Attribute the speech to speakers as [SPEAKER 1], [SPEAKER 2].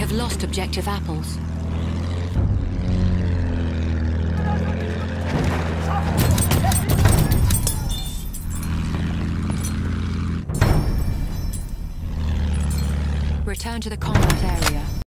[SPEAKER 1] have lost objective apples. Return to the combat area.